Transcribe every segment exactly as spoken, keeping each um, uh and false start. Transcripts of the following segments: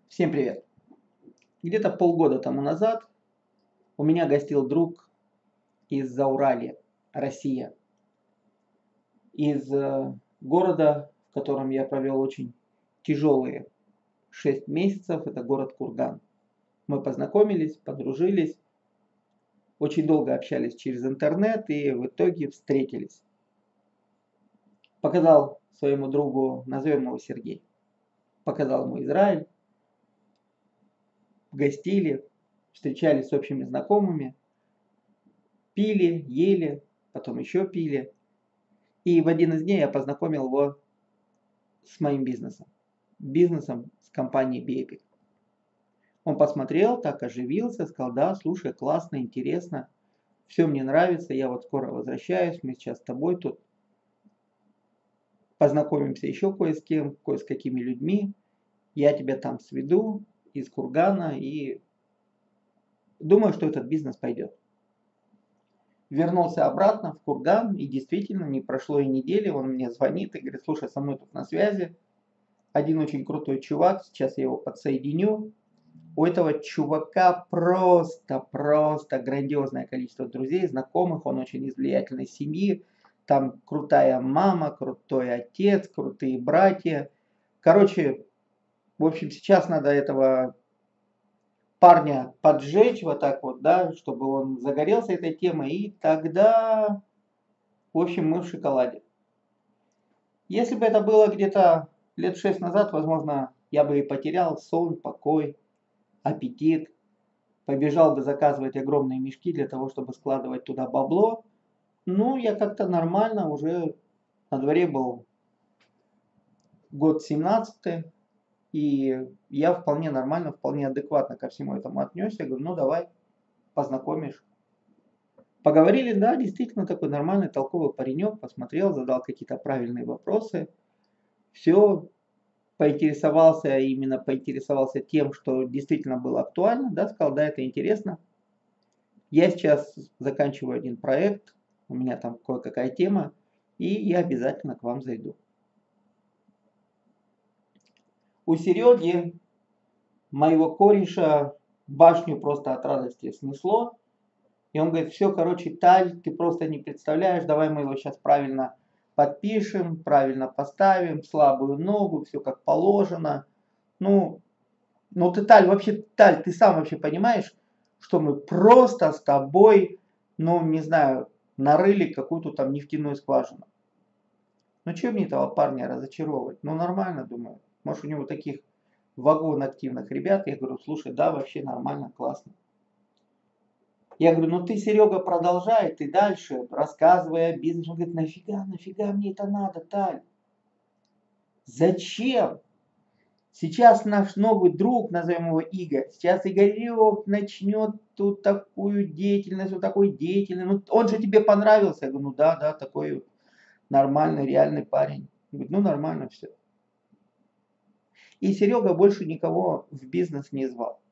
Всем привет! Где-то полгода тому назад у меня гостил друг из Зауралья, Россия, из э, города, в котором я провел очень тяжелые шесть месяцев, это город Курган. Мы познакомились, подружились, очень долго общались через интернет и в итоге встретились. Показал своему другу, назовем его Сергей, показал ему Израиль, гостили, встречались с общими знакомыми, пили, ели, потом еще пили. И в один из дней я познакомил его с моим бизнесом. Бизнесом с компанией Бепик. Он посмотрел, так оживился, сказал: да, слушай, классно, интересно, все мне нравится, я вот скоро возвращаюсь, мы сейчас с тобой тут познакомимся еще кое с кем, кое с какими людьми, я тебя там сведу из Кургана и думаю, что этот бизнес пойдет. Вернулся обратно в Курган, и действительно не прошло и недели, он мне звонит и говорит: слушай, со мной тут на связи один очень крутой чувак, сейчас я его подсоединю. У этого чувака просто, просто грандиозное количество друзей, знакомых, он очень из влиятельной семьи, там крутая мама, крутой отец, крутые братья. Короче, в общем, сейчас надо этого парня поджечь вот так вот, да, чтобы он загорелся этой темой, и тогда, в общем, мы в шоколаде. Если бы это было где-то лет шесть назад, возможно, я бы и потерял сон, покой, аппетит, побежал бы заказывать огромные мешки для того, чтобы складывать туда бабло. Ну, я как-то нормально, уже на дворе был год семнадцатый, и я вполне нормально, вполне адекватно ко всему этому отнесся. Я говорю: ну давай, познакомишь. Поговорили, да, действительно такой нормальный, толковый паренек, посмотрел, задал какие-то правильные вопросы. Все, поинтересовался, именно поинтересовался тем, что действительно было актуально, да, сказал: да, это интересно. Я сейчас заканчиваю один проект, у меня там кое-какая тема, и я обязательно к вам зайду. У Сереги, моего кореша, башню просто от радости снесло. И он говорит: все, короче, Таль, ты просто не представляешь, давай мы его сейчас правильно подпишем, правильно поставим, слабую ногу, все как положено. Ну, ну ты, Таль, вообще, Таль, ты сам вообще понимаешь, что мы просто с тобой, ну, не знаю, нарыли какую-то там нефтяную скважину. Ну, что мне этого парня разочаровывать? Ну, нормально, думаю. Может, у него таких вагон активных ребят. Я говорю: слушай, да, вообще нормально, классно. Я говорю: ну ты, Серега, продолжай, ты дальше, рассказывай о бизнесе. Он говорит: нафига, нафига мне это надо, Таль? Зачем? Сейчас наш новый друг, назовем его Игорь, сейчас Игорек начнет тут такую деятельность, вот такой деятельный. Ну, он же тебе понравился. Я говорю: ну да, да, такой нормальный, реальный парень. Он говорит: ну нормально все. И Серега больше никого в бизнес не звал.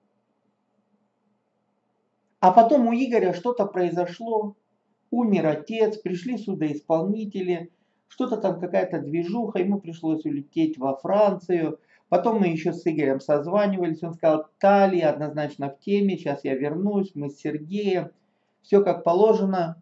А потом у Игоря что-то произошло, умер отец, пришли судоисполнители, что-то там какая-то движуха, ему пришлось улететь во Францию. Потом мы еще с Игорем созванивались, он сказал: Тали, однозначно в теме, сейчас я вернусь, мы с Сергеем, все как положено.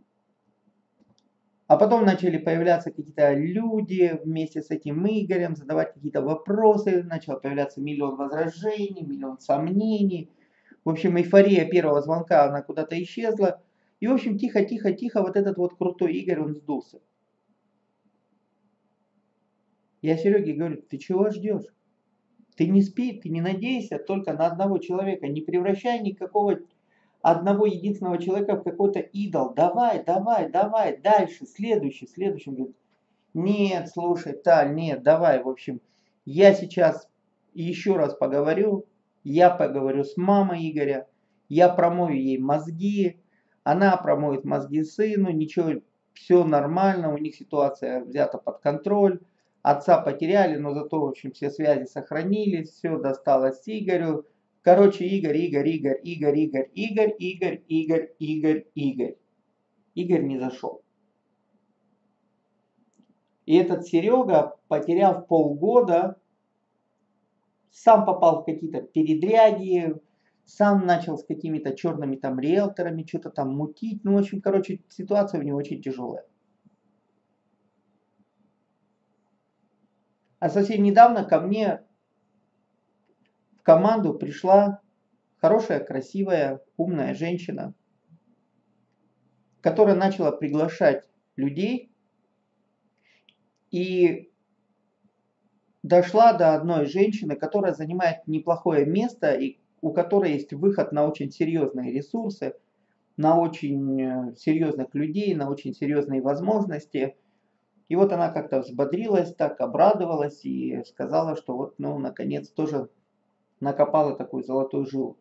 А потом начали появляться какие-то люди вместе с этим Игорем, задавать какие-то вопросы, начал появляться миллион возражений, миллион сомнений. В общем, эйфория первого звонка, она куда-то исчезла. И, в общем, тихо-тихо-тихо вот этот вот крутой Игорь, он сдулся. Я Сереге говорю: ты чего ждешь? Ты не спи, ты не надейся только на одного человека. Не превращай никакого одного единственного человека в какой-то идол. Давай, давай, давай, дальше, следующий, следующий. Он говорит: нет, слушай, Таль, нет, давай, в общем, я сейчас еще раз поговорю, я поговорю с мамой Игоря, я промою ей мозги, она промоет мозги сыну, ничего, все нормально, у них ситуация взята под контроль, отца потеряли, но зато, в общем, все связи сохранились, все досталось Игорю. Короче, Игорь, Игорь, Игорь, Игорь, Игорь, Игорь, Игорь, Игорь, Игорь, Игорь. Игорь не зашел. И этот Серега, потеряв полгода, сам попал в какие-то передряги, сам начал с какими-то черными там риэлторами что-то там мутить. Ну, в общем, короче, ситуация у него очень тяжелая. А совсем недавно ко мне в команду пришла хорошая, красивая, умная женщина, которая начала приглашать людей и дошла до одной женщины, которая занимает неплохое место и у которой есть выход на очень серьезные ресурсы, на очень серьезных людей, на очень серьезные возможности. И вот она как-то взбодрилась, так обрадовалась и сказала, что вот, ну, наконец тоже накопала такую золотую жилу.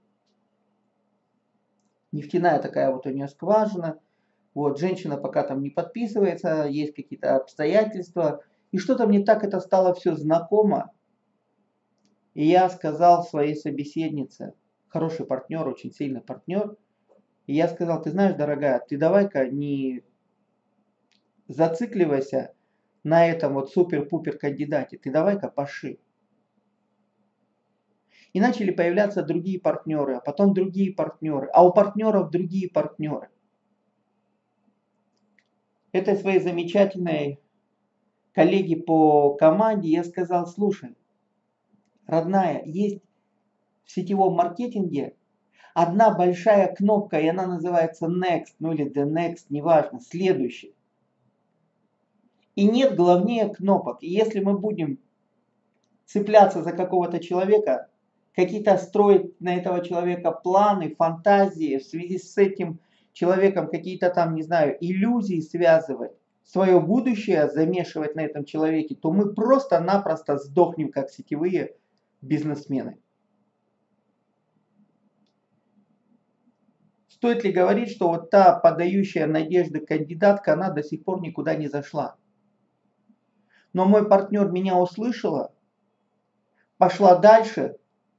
Нефтяная такая вот у нее скважина. Вот, женщина пока там не подписывается, есть какие-то обстоятельства. И что-то мне так это стало все знакомо. И я сказал своей собеседнице, хороший партнер, очень сильный партнер, и я сказал, ты знаешь, дорогая, ты давай-ка не зацикливайся на этом вот супер-пупер кандидате, ты давай-ка паши. И начали появляться другие партнеры, а потом другие партнеры, а у партнеров другие партнеры. Этой своей замечательной коллеге по команде я сказал, слушай, родная, есть в сетевом маркетинге одна большая кнопка, и она называется Next, ну или The Next, неважно, следующий. И нет главнее кнопок. И если мы будем цепляться за какого-то человека, какие-то строить на этого человека планы, фантазии, в связи с этим человеком какие-то там, не знаю, иллюзии связывать, свое будущее замешивать на этом человеке, то мы просто-напросто сдохнем как сетевые бизнесмены. Стоит ли говорить, что вот та подающая надежды кандидатка, она до сих пор никуда не зашла? Но мой партнер меня услышала, пошла дальше.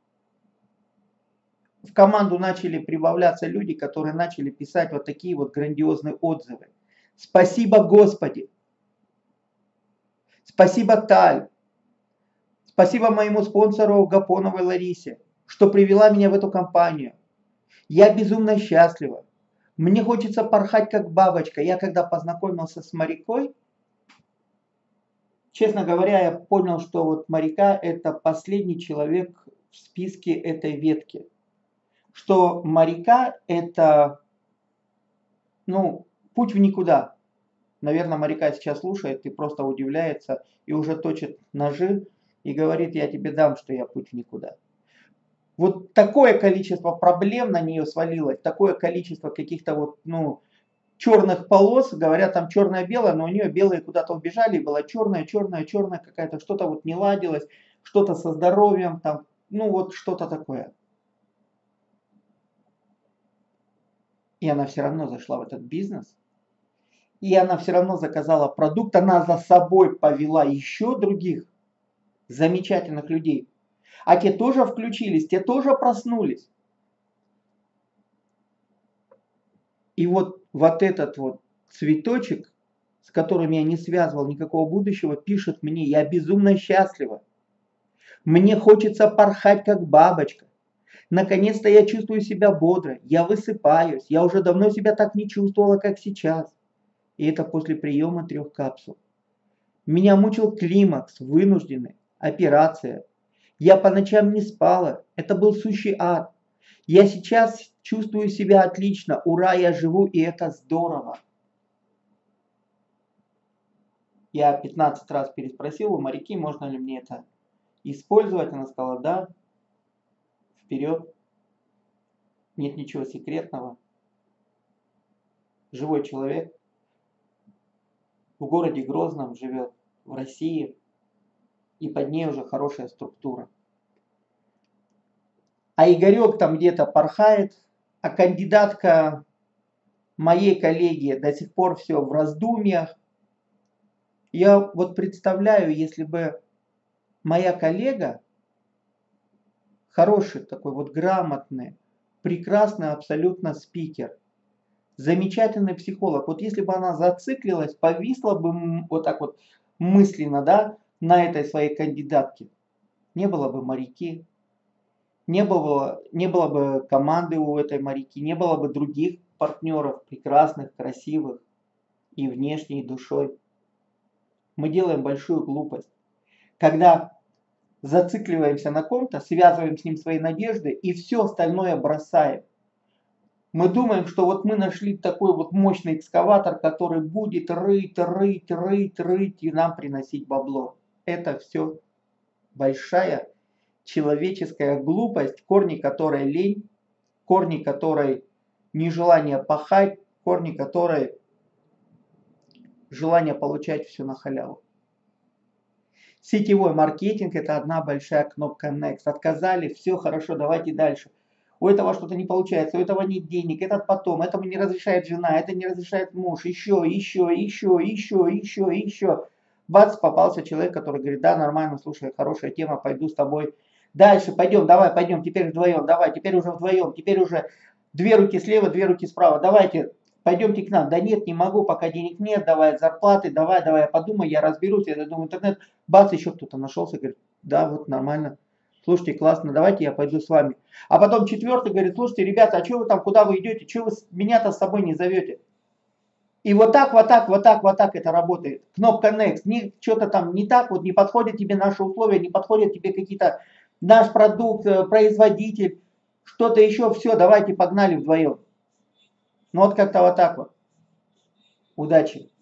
В команду начали прибавляться люди, которые начали писать вот такие вот грандиозные отзывы. Спасибо, Господи! Спасибо, Таль! Спасибо моему спонсору Гапоновой Ларисе, что привела меня в эту компанию. Я безумно счастлива. Мне хочется порхать как бабочка. Я когда познакомился с Марикой, честно говоря, я понял, что вот Марика это последний человек в списке этой ветки. Что Марика это, ну, путь в никуда. Наверное, Марика сейчас слушает и просто удивляется и уже точит ножи и говорит, я тебе дам, что я путь в никуда. Вот такое количество проблем на нее свалилось, такое количество каких-то вот, ну, черных полос, говорят там черное-белое, но у нее белые куда-то убежали, и была черная, черная, черная какая-то, что-то вот не ладилось, что-то со здоровьем, там, ну вот что-то такое. И она все равно зашла в этот бизнес, и она все равно заказала продукт, она за собой повела еще других замечательных людей. А те тоже включились, те тоже проснулись. И вот, вот этот вот цветочек, с которым я не связывал никакого будущего, пишет мне, я безумно счастлива. Мне хочется порхать как бабочка. Наконец-то я чувствую себя бодро, я высыпаюсь, я уже давно себя так не чувствовала, как сейчас. И это после приема трех капсул. Меня мучил климакс, вынужденный, операция. Я по ночам не спала, это был сущий ад. Я сейчас чувствую себя отлично, ура, я живу, и это здорово. Я пятнадцать раз переспросил у Марики, можно ли мне это использовать. Она сказала, да, вперед, нет ничего секретного. Живой человек в городе Грозном живет, в России, и под ней уже хорошая структура. А Игорек там где-то порхает, а кандидатка моей коллеги до сих пор все в раздумьях. Я вот представляю, если бы моя коллега, хороший такой вот грамотный, прекрасный абсолютно спикер, замечательный психолог, вот если бы она зациклилась, повисла бы вот так вот мысленно, да, на этой своей кандидатке, не было бы Марики, Не было, не было бы команды у этой моряки, не было бы других партнеров, прекрасных, красивых и внешне, и душой. Мы делаем большую глупость, когда зацикливаемся на ком-то, связываем с ним свои надежды и все остальное бросаем. Мы думаем, что вот мы нашли такой вот мощный экскаватор, который будет рыть, рыть, рыть, рыть и нам приносить бабло. Это все большая человеческая глупость, корни которой лень, корни которой нежелание пахать, корни которой желание получать все на халяву. Сетевой маркетинг – это одна большая кнопка Next. Отказали, все хорошо, давайте дальше. У этого что-то не получается, у этого нет денег, этот потом, этому не разрешает жена, это не разрешает муж, еще, еще, еще, еще, еще, еще. Бац, попался человек, который говорит, да, нормально, слушай, хорошая тема, пойду с тобой. Дальше, пойдем, давай, пойдем, теперь вдвоем, давай, теперь уже вдвоем, теперь уже две руки слева, две руки справа, давайте, пойдемте к нам. Да нет, не могу, пока денег нет, давай зарплаты, давай, давай, я подумаю, я разберусь, я зайду в интернет. Бац, еще кто-то нашелся, говорит, да, вот нормально. Слушайте, классно, давайте я пойду с вами. А потом четвертый говорит, слушайте, ребята, а что вы там, куда вы идете, что вы меня-то с собой не зовете? И вот так, вот так, вот так, вот так это работает. Кнопка Next, не, что-то там не так, вот не подходят тебе наши условия, не подходят тебе какие-то наш продукт, производитель, что-то еще, все, давайте погнали вдвоем. Ну вот как-то вот так вот. Удачи.